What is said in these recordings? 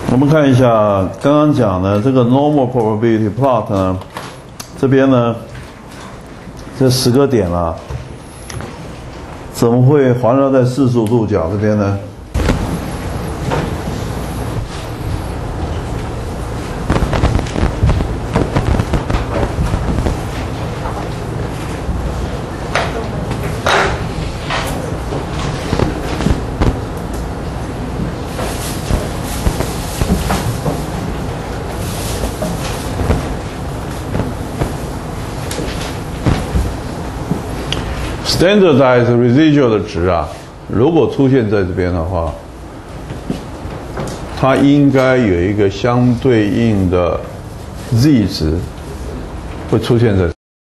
我们看一下刚刚讲的这个 normal probability plot 呢，这边呢，这10个点啊，怎么会环绕在45度角这边呢？Standardized residual 的值啊，如果出现在这边的话，它应该有一个相对应的 z 值会出现在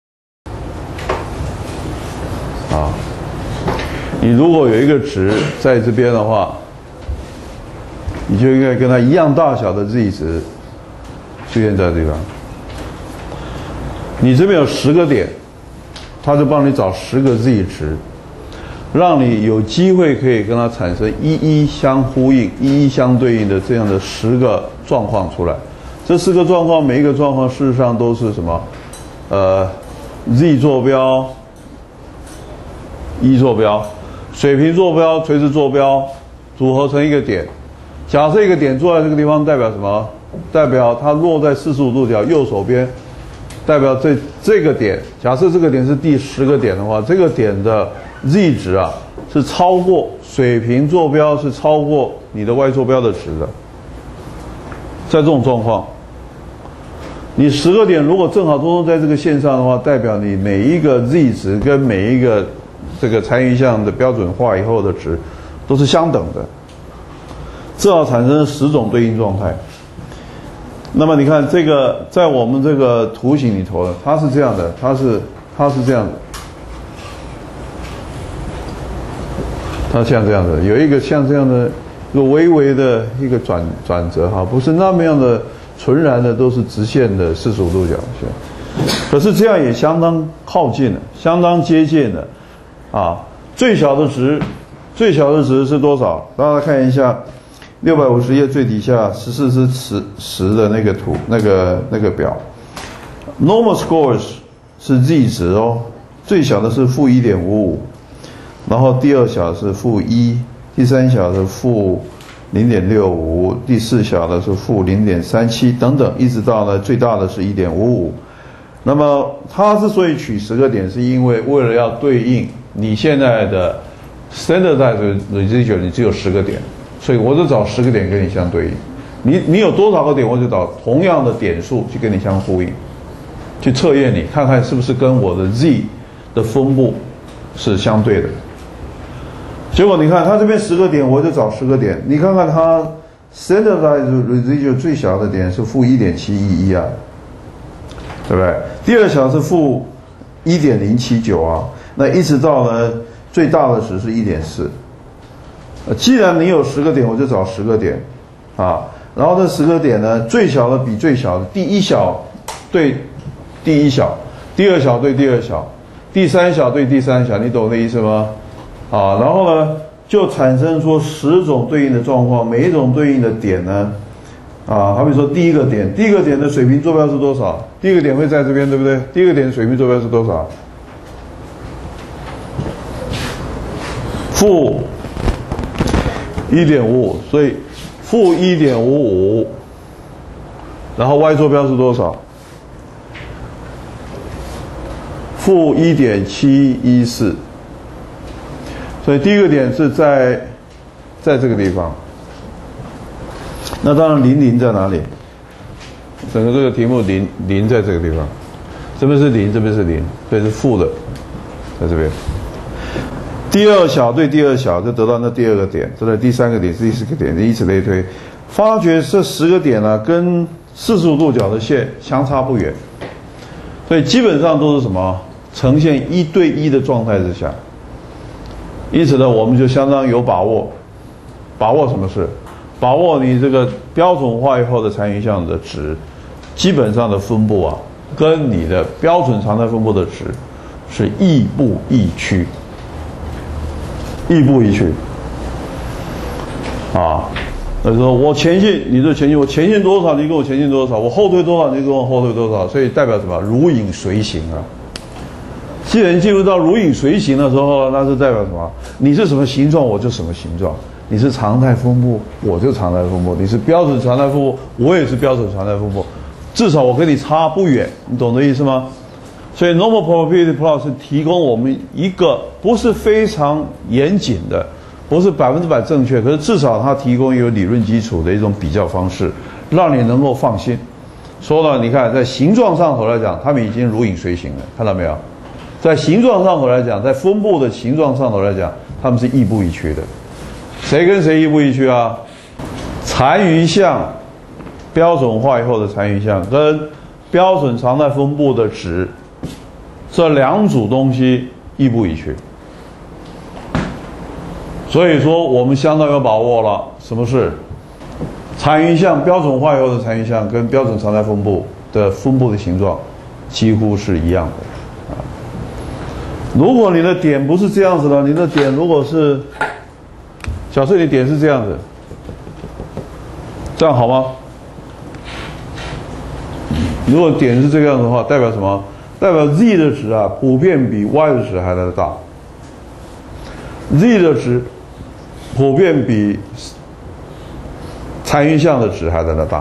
啊。你如果有一个值在这边的话，你就应该跟它一样大小的 z 值出现在这地方。你这边有10个点。他就帮你找10个 z 值，让你有机会可以跟它产生一相呼应、一相对应的这样的10个状况出来。这10个状况，每一个状况事实上都是什么？z 坐标、坐标、水平坐标、垂直坐标组合成一个点。假设一个点坐在这个地方，代表什么？代表它落在45度角右手边。代表这个点，假设这个点是第10个点的话，这个点的 z 值啊是超过水平坐标，是超过你的 y 坐标的值的。在这种状况，你10个点如果正好都在这个线上的话，代表你每一个 z 值跟每一个这个残余项的标准化以后的值都是相等的，至少产生10种对应状态。那么你看这个，在我们这个图形里头呢，它是这样的，它是这样的，它像这样的，有一个像这样的一个微微的一个转折哈，不是那么样的纯然的都是直线的45度角线，可是这样也相当靠近了，相当接近了啊。最小的值是多少？大家看一下。650页最底下14之10的那个图，那个表 ，normal scores 是 z 值哦，最小的是-1.55，然后第2小是-1，第3小是-0.65，第4小的是-0.37等等，一直到呢最大的是1.55。那么它之所以取10个点，是因为为了要对应你现在的 standardized residual， 你只有10个点。所以我就找10个点跟你相对应，你有多少个点，我就找同样的点数去跟你相呼应，去测验你看看是不是跟我的 z 的分布是相对的。结果你看它这边10个点，我就找10个点，你看看它 standardized residual 最小的点是-1.711啊，对不对？第2小是-1.079啊，那一直到呢最大的值是1.4。既然你有10个点，我就找10个点，啊，然后这10个点呢，最小的比最小的，第1小对第1小，第2小对第2小，第3小对第3小，你懂这意思吗？啊，然后呢，就产生出10种对应的状况，每一种对应的点呢，啊，好比说第一个点的水平坐标是多少？第一个点会在这边，对不对？第一个点的水平坐标是多少？-1.55，所以-1.55，然后 y 坐标是多少？-1.714，所以第一个点是在这个地方。那当然0在哪里？整个这个题目0在这个地方，这边是0，这边是0，所以是负的，在这边。第2小对第2小就得到那第2个点，这是第3个点，第4个点，以此类推，发觉这10个点呢跟45度角的线相差不远，所以基本上都是什么呈现1对1的状态之下。因此呢，我们就相当有把握什么事？把握你这个标准化以后的残余项的值，基本上的分布啊，跟你的标准常态分布的值是亦步亦趋。亦步亦趋啊， 说我前进，你就前进；我前进多少，你跟我前进多少；我后退多少，你跟我后退多少。所以代表什么？如影随形啊。既然进入到如影随形的时候，那是代表什么？你是什么形状，我就什么形状；你是常态分布，我就常态分布；你是标准常态分布，我也是标准常态分布。至少我跟你差不远，你懂这意思吗？所以 normal probability plot 是提供我们一个不是非常严谨的，不是100%正确，可是至少它提供有理论基础的一种比较方式，让你能够放心。说了，你看在形状上头来讲，它们已经如影随形了，看到没有？在形状上头来讲，在分布的形状上头来讲，它们是亦步亦趋的。谁跟谁亦步亦趋啊？残余项标准化以后的残余项跟标准常态分布的值，这两组东西亦步亦趋。所以说我们相当有把握了，什么是残余项标准化以后的残余项跟标准常态分布的分布的形状几乎是一样的。如果你的点不是这样子的，你的点如果是，假设你点是这样子，这样好吗？如果点是这个样子的话，代表什么？代表 z 的值啊，普遍比 y 的值还来得大。z 的值普遍比残余项的值还来得大，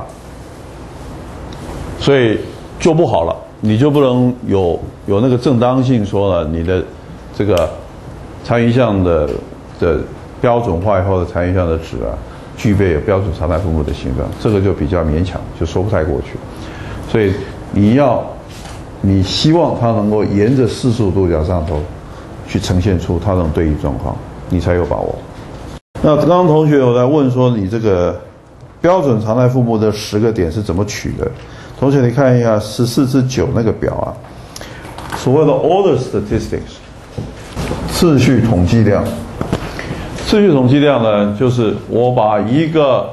所以就不好了。你就不能有那个正当性说了，你的这个残余项的标准化以后的残余项的值啊，具备有标准常态分布的形状，这个就比较勉强，就说不太过去。所以你希望它能够沿着45度角上头去呈现出它那种对应状况，你才有把握。那刚刚同学有在问说，你这个标准常态分布的10个点是怎么取的？同学，你看一下14/9那个表啊，所谓的 order statistics， 次序统计量。次序统计量呢，就是我把一个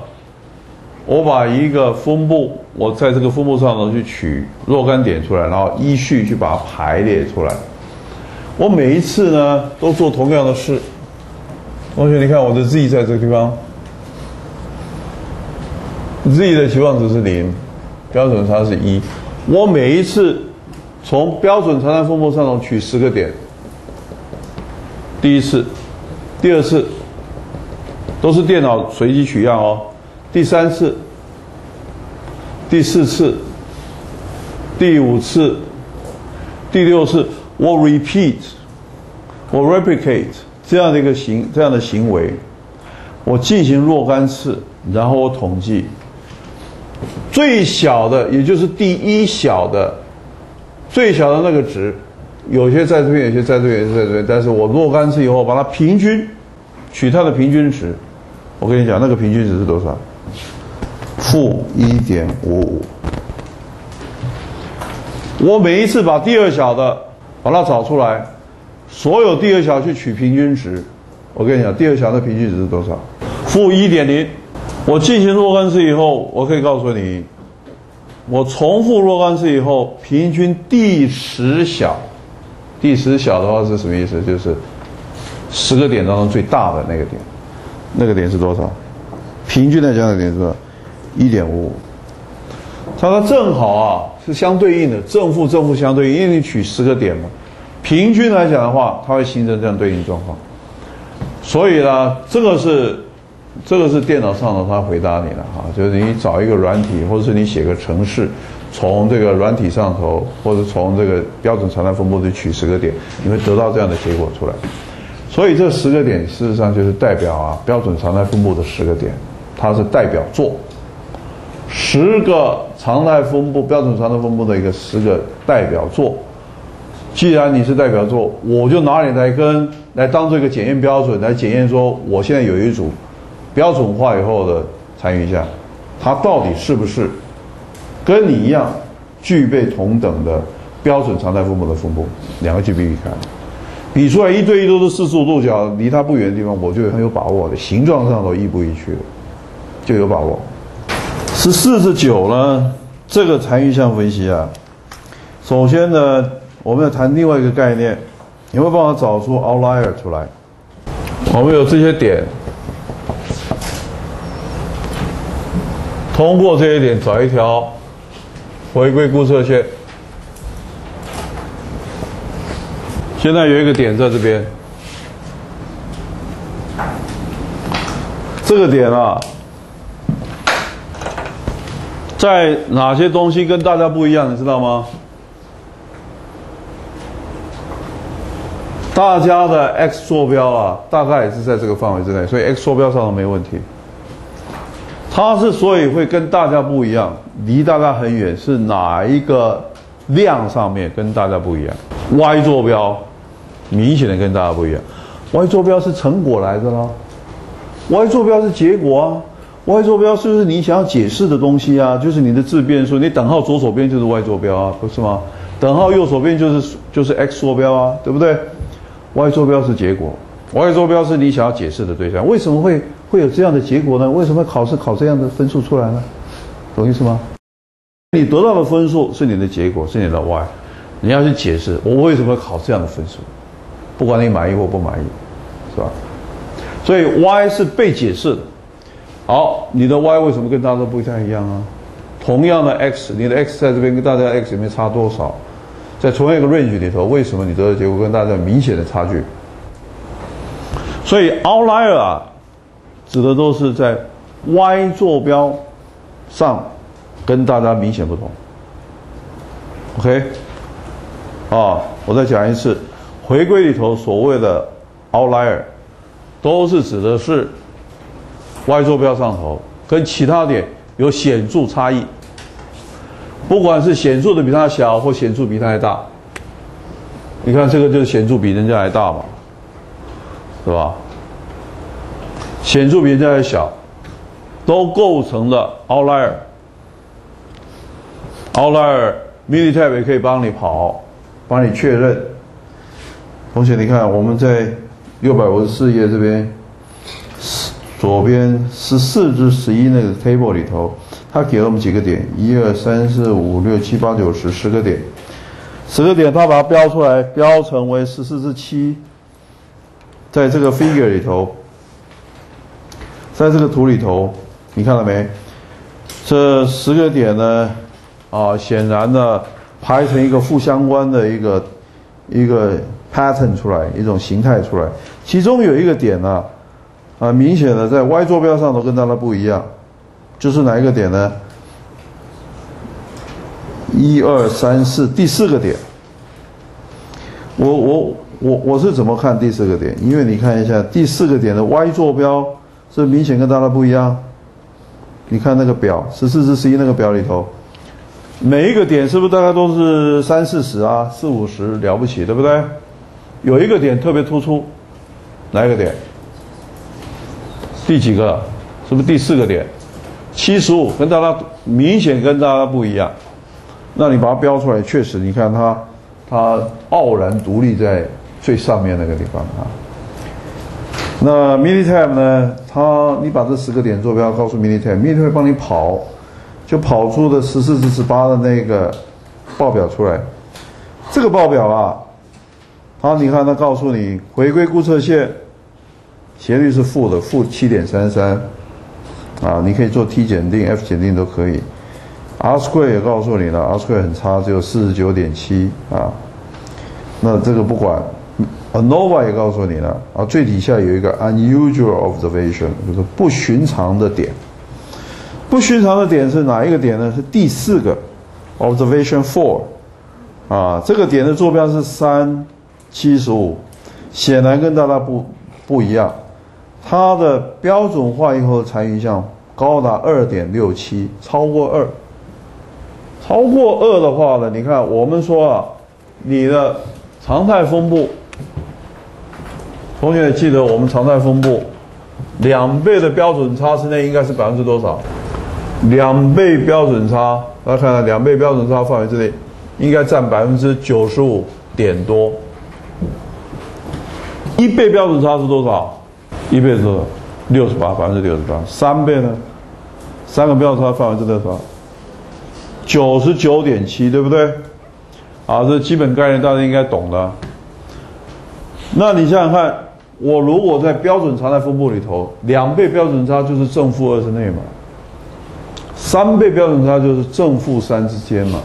分布，我在这个分布上头去取若干点出来，然后依序去把它排列出来。我每一次呢都做同样的事。同学，你看我的 z 在这个地方 ，z 的期望值是0。标准差是1，我每一次从标准常态分布上头取10个点，第一次、第二次都是电脑随机取样哦，第3次、第4次、第5次、第6次，我 replicate 这样的行为，我进行若干次，然后我统计。最小的，也就是第一小的，最小的那个值，有些在这边，有些在这边，有些在这边。但是我若干次以后，把它平均，取它的平均值。我跟你讲，那个平均值是多少？-1.55。我每一次把第二小的把它找出来，所有第二小去取平均值。我跟你讲，第二小的平均值是多少？-1.0。我进行若干次以后，我可以告诉你，我重复若干次以后，平均第10小，第10小的话是什么意思？就是10个点当中最大的那个点，那个点是多少？平均来讲的点是多少？1.55。它正好啊是相对应的，正负相对应，因为你取10个点嘛，平均来讲的话，它会形成这样对应状况。所以呢，这个是电脑上头它回答你的哈，就是你找一个软体，或者是你写个程式，从这个软体上头，或者从这个标准常态分布里取10个点，你会得到这样的结果出来。所以这10个点事实上就是代表啊标准常态分布的10个点，它是代表作10个常态分布、标准常态分布的一个10个代表作。既然你是代表作，我就拿你来当做一个检验标准，来检验说我现在有一组标准化以后的残余项，它到底是不是跟你一样具备同等的标准常态分布的分布？两个去比看，比出来1对1都是45度角，离它不远的地方，我就很有把握的，形状上都亦步亦趋的，就有把握。14/9呢，这个残余项分析啊，首先呢，我们要谈另外一个概念，你会帮我找出 outlier 出来。我们有这些点， 通过这一点找一条回归估测线。现在有一个点在这边，这个点啊，在哪些东西跟大家不一样，你知道吗？大家的 x 坐标啊，大概也是在这个范围之内，所以 x 坐标上都没问题。它之所以会跟大家不一样，离大家很远，是哪一个量上面跟大家不一样 ？y 坐标明显的跟大家不一样。y 坐标是成果来的啦 ，y 坐标是结果啊。y 坐标是不是你想要解释的东西啊？就是你的自变数，你等号左手边就是 y 坐标啊，不是吗？等号右手边就是 x 坐标啊，对不对？y 坐标是结果 ，y 坐标是你想要解释的对象。为什么会有这样的结果呢？为什么考试考这样的分数出来呢？懂意思吗？你得到的分数是你的结果，是你的 y， 你要去解释我为什么会考这样的分数，不管你满意或不满意，是吧？所以 y 是被解释的。好，你的 y 为什么跟大家都不太一样啊？同样的 x， 你的 x 在这边跟大家 x 里面差多少？在同样一个 range 里头，为什么你得的结果跟大家有明显的差距？所以 outlier 啊，指的都是在 y 坐标上跟大家明显不同。OK， 我再讲一次，回归里头所谓的 outlier， 都是指的是 y 坐标上头跟其他点有显著差异。不管是显著的比它小，或显著比它还大，你看这个就是显著比人家还大嘛，是吧？显著比人家还小，都构成了 outlier。outlier Minitab 也可以帮你跑，帮你确认。同学，你看我们在654页这边左边14至11那个 table 里头。他给了我们几个点，1、2、3、4、5、6、7、8、9、10，10个点，10个点，他把它标出来，标成为14至7，在这个 figure 里头，在这个图里头，你看到没？这10个点呢，显然的排成一个负相关的一个 pattern 出来，一种形态出来。其中有一个点呢，明显的在 y 坐标上头跟大家不一样。就是哪一个点呢？1、2、3、4，第4个点。我是怎么看第4个点？因为你看一下第4个点的 y 坐标是明显跟大家不一样。你看那个表14至11那个表里头，每一个点是不是大概都是30、40啊，40、50了不起，对不对？有一个点特别突出，哪一个点？第几个？是不是第4个点？75跟大家明显跟大家不一样，那你把它标出来，确实你看它傲然独立在最上面那个地方啊。那 Minitab 呢？你把这10个点坐标告诉 Minitab 会帮你跑，就跑出的14至18的那个报表出来。这个报表啊，你看它告诉你回归估测线斜率是负的，负7.33。你可以做 T 检定、F 检定都可以。R² 也告诉你了 ，R² 很差，只有49.7啊。那这个不管 ，ANOVA 也告诉你了最底下有一个 unusual observation， 就是不寻常的点。不寻常的点是哪一个点呢？是第4个 observation 4这个点的坐标是375，显然跟大家不一样。它的标准化以后的残余项高达 2.67， 超过2。超过2的话呢，你看我们说你的常态分布，同学也记得我们常态分布2倍的标准差之内应该是多少？2倍标准差，大家看2倍标准差范围之内应该占95%点多。1倍标准差是多少？1倍是多少？68%，68%。3倍呢？3个标准差范围是多少？99.7，对不对？这基本概念大家应该懂的。那你想想看，我如果在标准常态分布里头，2倍标准差就是正负2之内嘛 3倍标准差就是正负3之间嘛。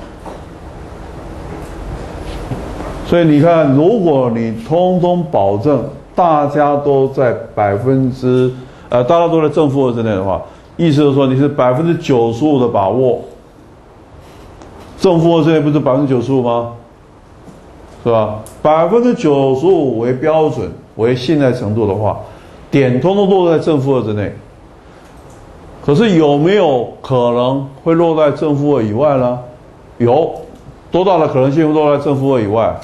所以你看，如果你通通保证大家都在大家都在正负2之内的话，意思就是说你是95%的把握。正负2之内不是95%吗？是吧？95%为标准为信赖程度的话，点通通落在正负2之内。可是有没有可能会落在正负2以外呢？有，多大的可能性会落在正负2以外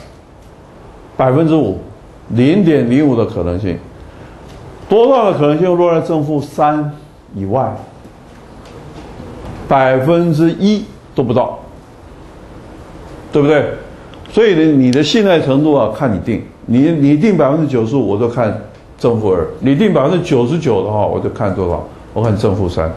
？5%，0.05的可能性。多大的可能性会落在正负3以外？1%都不到，对不对？所以你的信赖程度啊，看你定。你定95%，我就看正负2；你定99%的话，我就看多少？我看正负3。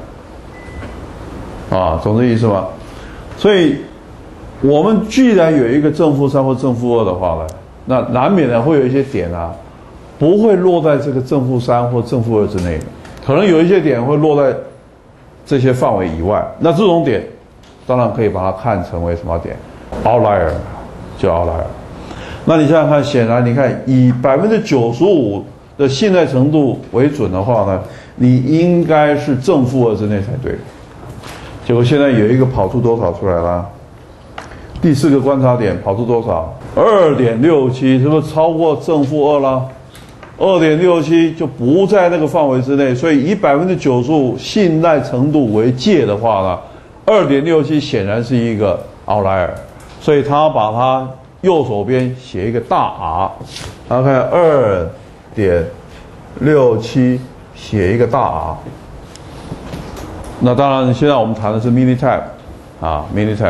懂这意思吗？所以，我们既然有一个正负3或正负2的话呢，那难免的会有一些点啊，不会落在这个正负3或正负2之内的，可能有一些点会落在这些范围以外。那这种点，当然可以把它看成为什么点 ？outlier， 就 outlier。那你想想看，显然你看以95%的信赖程度为准的话呢，你应该是正负2之内才对。结果现在有一个跑出多少出来了？第4个观察点跑出多少？ 2.67， 是不是超过正负2了？ 2.67 就不在那个范围之内，所以以95%信赖程度为界的话呢， 2.67 显然是一个 outlier， 所以他把它右手边写一个大 R， 大家看 2.67 写一个大 R。那当然，现在我们谈的是 Minitab Minitab。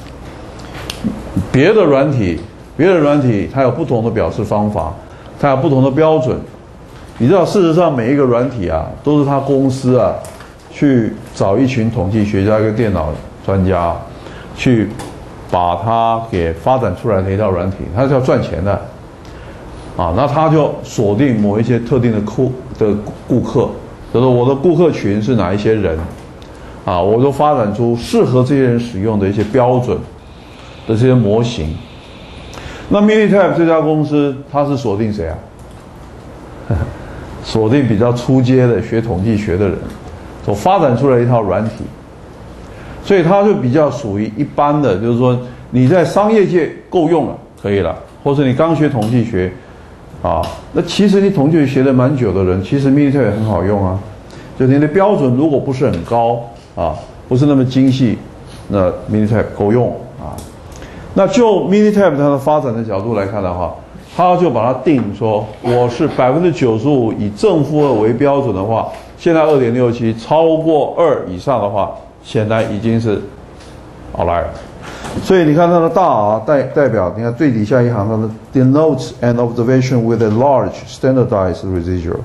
别的软体它有不同的表示方法，它有不同的标准。你知道，事实上每一个软体啊，都是他公司啊去找一群统计学家跟电脑专家，去把它给发展出来的一套软体，它是要赚钱的那他就锁定某一些特定的顾客，就是我的顾客群是哪一些人我就发展出适合这些人使用的一些标准的这些模型。那 Minitab 这家公司，它是锁定谁啊？锁定比较初阶的学统计学的人，所发展出来一套软体，所以它就比较属于一般的，就是说你在商业界够用了，可以了，或者你刚学统计学那其实你统计学学了蛮久的人，其实 Minitab 也很好用啊。就你的标准如果不是很高不是那么精细，那 Minitab 够用那就 Minitab 它的发展的角度来看的话，它就把它定说，我是95%以正负2为标准的话，现在 2.67 超过2以上的话，显然已经是 outlier。所以你看它的大 R 代表，你看最底下一行，它的 denotes an observation with a large standardized residual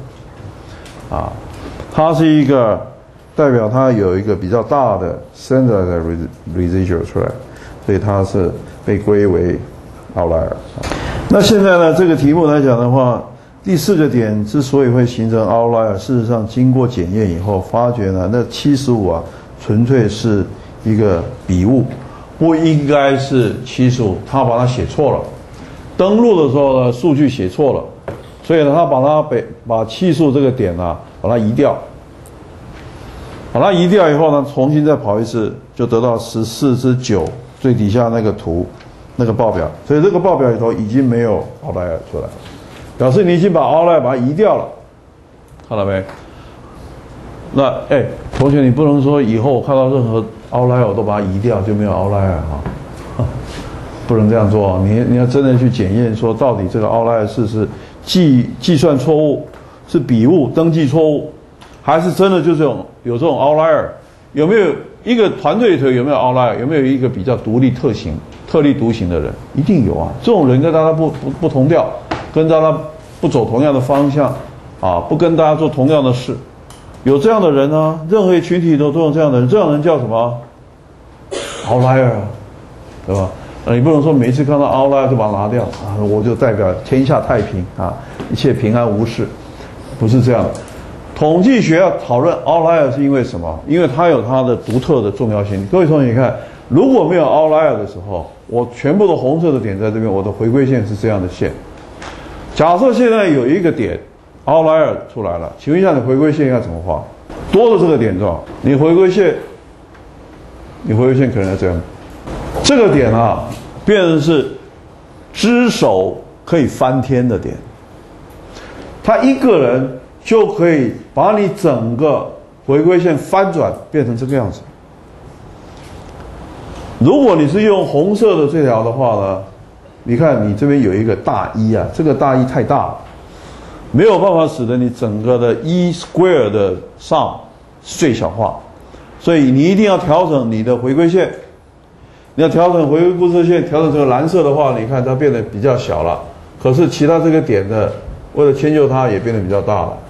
它是一个代表它有一个比较大的 standardized residual 出来，所以它是被归为 outlier。那现在呢，这个题目来讲的话，第4个点之所以会形成 outlier， 事实上经过检验以后，发觉呢，那75纯粹是一个笔误，不应该是75，他把它写错了。登录的时候呢，数据写错了，所以呢，他把70这个点把它移掉。把它移掉以后呢，重新再跑一次，就得到14/9最底下那个图，那个报表。所以这个报表里头已经没有 outlier 出来，表示你已经把 outlier 把它移掉了，看到没？那同学，你不能说以后我看到任何 outlier 我都把它移掉，就没有 outlier不能这样做。你要真的去检验说，到底这个 outlier 是计算错误，是笔误登记错误，还是真的就是有这种 outlier？ 有没有一个团队里头有没有 outlier？ 有没有一个比较独立特立独行的人？一定有啊！这种人跟大家不同调，跟大家不走同样的方向不跟大家做同样的事，有这样的人呢，任何群体都有这样的人，这样的人叫什么 outlier 对吧？你不能说每一次看到 outlier 就把它拿掉我就代表天下太平一切平安无事，不是这样的。 统计学要讨论 outlier 是因为什么？因为它有它的独特的重要性。各位同学看，如果没有 outlier 的时候，我全部的红色的点在这边，我的回归线是这样的线。假设现在有一个点 outlier 出来了，请问一下你回归线要怎么画？多的这个点状，你回归线可能要这样。这个点啊，变成是只手可以翻天的点，他一个人就可以把你整个回归线翻转变成这个样子。如果你是用红色的这条的话呢，你看你这边有一个大一啊，这个大一太大了，没有办法使得你整个的 E square 的 sum 最小化，所以你一定要调整你的回归线。你要调整回归故事线，调整这个蓝色的话，你看它变得比较小了。可是其他这个点的，为了迁就它，也变得比较大了。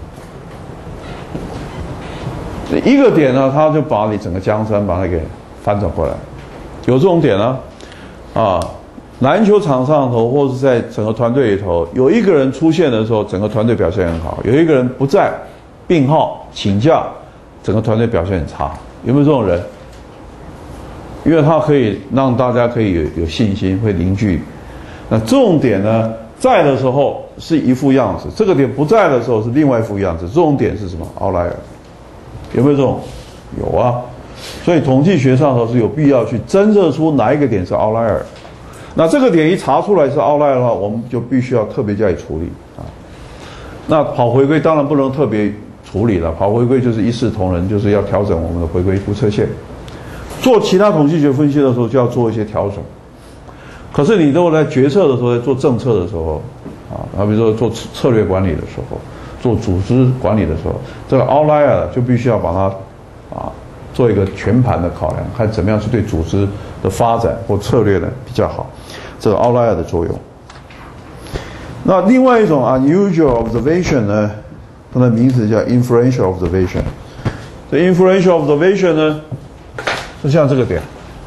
一个点呢，它就把你整个江山把它给翻转过来。有这种点呢，篮球场上头或是在整个团队里头，有一个人出现的时候，整个团队表现很好；有一个人不在，病号请假，整个团队表现很差。有没有这种人？因为它可以让大家可以有信心，会凝聚。那这种点呢，在的时候是一副样子，这个点不在的时候是另外一副样子。这种点是什么 ？outlier。有没有这种？有啊。所以统计学上头是有必要去侦测出哪一个点是 outlier。那这个点一查出来是 outlier 的话，我们就必须要特别加以处理啊。那跑回归当然不能特别处理了，跑回归就是一视同仁，就是要调整我们的回归估测线。做其他统计学分析的时候，就要做一些调整。可是你如果在决策的时候，在做政策的时候，比如说做策略管理的时候，做组织管理的时候，这个 outlier 就必须要把它做一个全盘的考量，看怎么样是对组织的发展或策略呢比较好。这个 outlier 的作用。那另外一种 unusual observation 呢，它的名字叫 inferential observation。这 inferential observation 呢，就像这个点，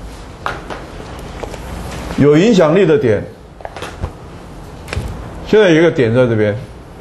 有影响力的点。现在有一个点在这边，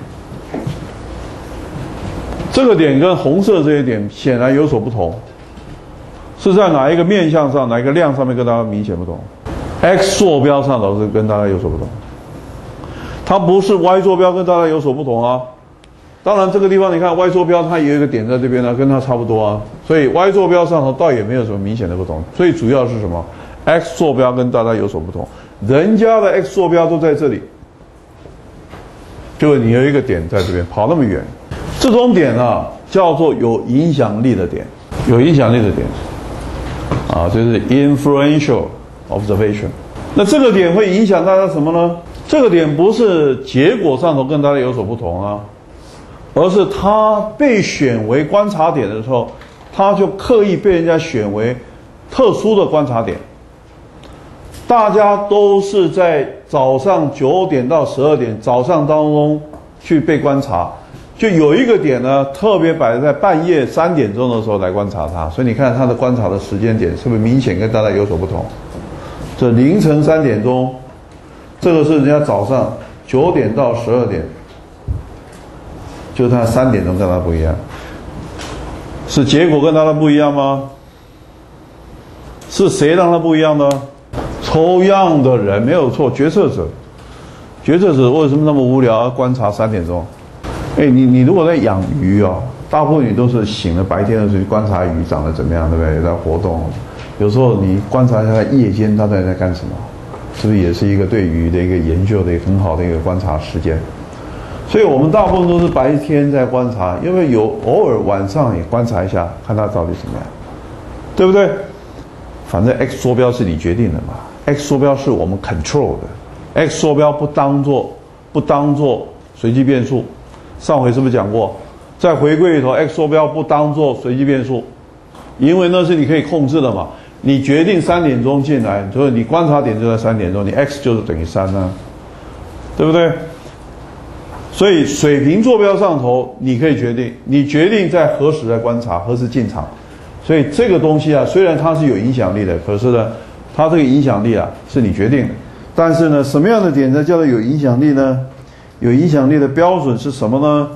这个点跟红色这些点显然有所不同，是在哪一个面向上、哪一个量上面跟大家明显不同。X 坐标上头是跟大家有所不同，它不是 Y 坐标跟大家有所不同啊。当然这个地方你看 Y 坐标它也有一个点在这边呢，跟它差不多啊，所以 Y 坐标上头倒也没有什么明显的不同。最主要是什么 ？X 坐标跟大家有所不同，人家的 X 坐标都在这里，就你有一个点在这边跑那么远，这种点啊叫做有影响力的点，有影响力的点就是 influential observation。那这个点会影响大家什么呢？这个点不是结果上头跟大家有所不同啊，而是它被选为观察点的时候，它就刻意被人家选为特殊的观察点。大家都是在早上9点到12点早上当中去被观察，就有一个点呢特别摆在半夜3点钟的时候来观察它，所以你看它的观察的时间点是不是明显跟大家有所不同？这凌晨3点钟，这个是人家早上9点到12点，就他3点钟跟他不一样，是结果跟他的不一样吗？是谁让他不一样呢？抽样的人没有错，决策者。决策者为什么那么无聊？观察3点钟？你如果在养鱼大部分你都是醒了白天的时候去观察鱼长得怎么样，对不对？在活动。有时候你观察一下夜间它在干什么，是不是也是一个对鱼的一个研究的一个很好的一个观察时间？所以我们大部分都是白天在观察，因为有偶尔晚上也观察一下，看它到底怎么样，对不对？反正 X 坐标是你决定的嘛 ，X 坐标是我们 control 的 ，X 坐标不当做随机变数。上回是不是讲过，在回归里头 X 坐标不当做随机变数，因为那是你可以控制的嘛。你决定3点钟进来，所以你观察点就在3点钟，你 X 就是等于3呢，对不对？所以水平坐标上头你可以决定，你决定在何时来观察，何时进场。所以这个东西虽然它是有影响力的，可是呢，它这个影响力是你决定的。但是呢，什么样的点才叫做有影响力呢？有影响力的标准是什么呢？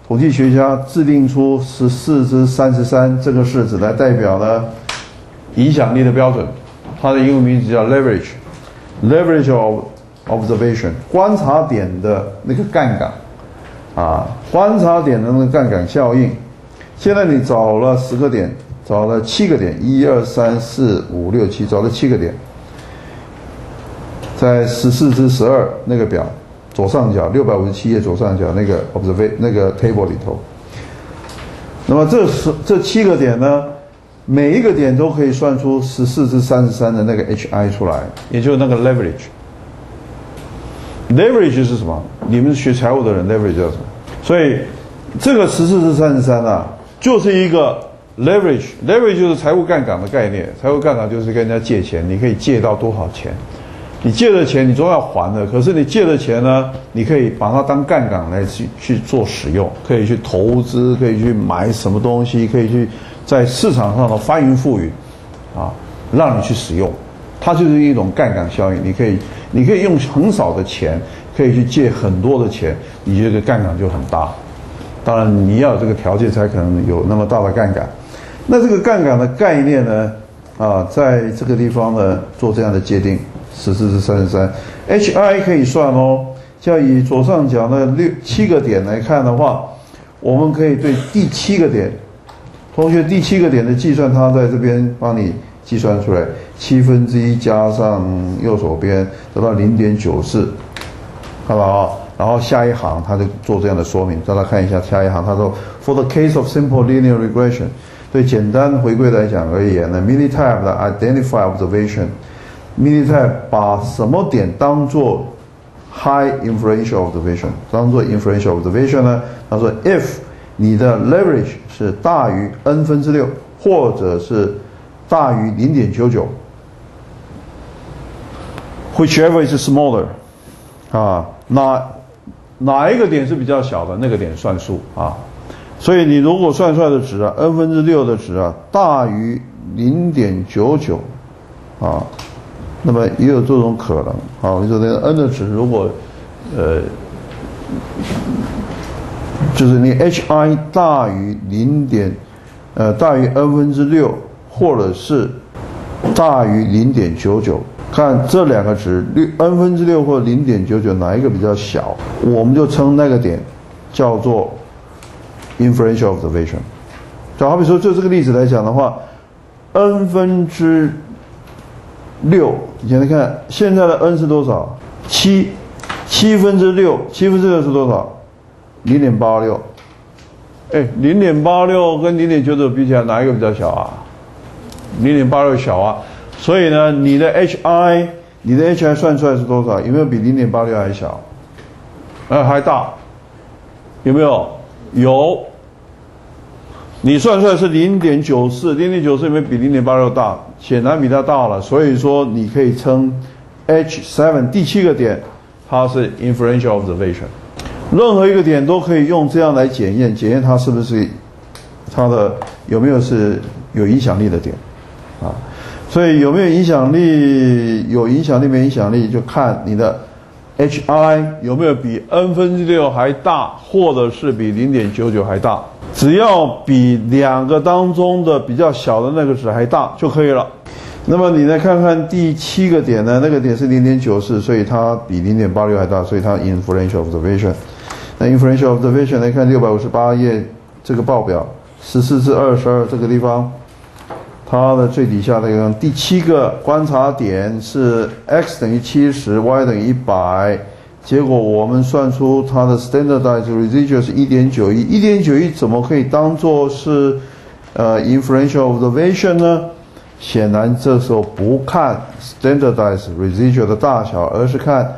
统计学家制定出14之33这个式子来代表呢影响力的标准，它的英文名字叫 leverage of observation， 观察点的那个杠杆啊，观察点的那个杠杆效应。现在你找了10个点，找了7个点，1、2、3、4、5、6、7，找了7个点，在14之12那个表左上角657页左上角那个 table 里头。那么这7个点呢，每一个点都可以算出14之33的那个 HI 出来，也就是那个 leverage。leverage 是什么？你们学财务的人 leverage 叫什么？所以这个14之33啊，就是一个 leverage 就是财务杠杆的概念。财务杠杆就是跟人家借钱，你可以借到多少钱？你借的钱你总要还的，可是你借的钱呢，你可以把它当杠杆来去做使用，可以去投资，可以去买什么东西，可以去在市场上的翻云覆雨，啊，让你去使用。它就是一种杠杆效应，你可以用很少的钱，可以去借很多的钱，你这个杠杆就很大。当然你要有这个条件才可能有那么大的杠杆。那这个杠杆的概念呢，在这个地方呢做这样的界定，14之33 ，HI 可以算哦。就要以左上角的7个点来看的话，我们可以对第7个点，同学第7个点的计算，它在这边帮你计算出来，1/7加上右手边得到0.94，看到啊？然后下一行他就做这样的说明，大家看一下下一行，他说 For the case of simple linear regression， 对简单回归来讲而言呢 ，Minitab 的 identify observation，Minitab 把什么点当做 high inferential observation， 当做 inferential observation 呢？他说 if 你的 leverage 是大于 n/6， 或者是大于 0.99，whichever is smaller， 哪一个点是比较小的，那个点算数啊。所以你如果算出来的值啊 n/6的值啊大于 0.99 啊，那么也有这种可能啊。你说那个 n 的值如果就是你 hi 大于大于 n/6， 或者是大于 0.99， 看这两个值 n/6 或 0.99 哪一个比较小，我们就称那个点叫做 inferential observation。 就好比说就这个例子来讲的话 n/6， 你现在看现在的 n 是多少？7/6是多少？0.86。0.86跟 0.99 比起来，哪一个比较小啊？0.86小啊。所以呢，你的 HI 算出来是多少？有没有比 0.86 还小？还大？有没有？有。你算出来是 0.94，0.94 有没有比 0.86 大？显然比它大了。所以说，你可以称 H7 第7个点，它是 inferential observation。任何一个点都可以用这样来检验它是不是它的有没有是有影响力的点啊。所以有没有影响力，有影响力没影响力，就看你的 HI 有没有比 n/6还大，或者是比 0.99 还大。只要比两个当中的比较小的那个值还大就可以了。那么你来看看第7个点呢，那个点是 0.94， 所以它比 0.86 还大，所以它 inferential observation。那 inferential observation 来看658页这个报表14至22这个地方，它的最底下那个第7个观察点是 x 等于70 y 等于100，结果我们算出它的 standardized residual 是 1.91，1.91 怎么可以当作是inferential observation 呢？显然这时候不看 standardized residual 的大小，而是看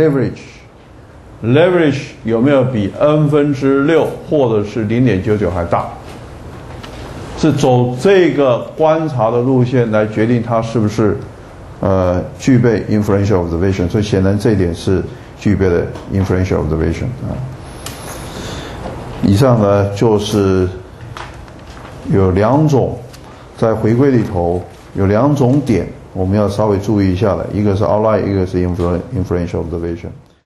leverage 有没有比 n/6 或者是 0.99 还大，是走这个观察的路线来决定它是不是具备 inferential observation。 所以显然这一点是具备的 inferential observation 啊。以上呢就是有2种在回归里头有2种点我们要稍微注意一下的，一个是 outlier， 一个是 inferential observation。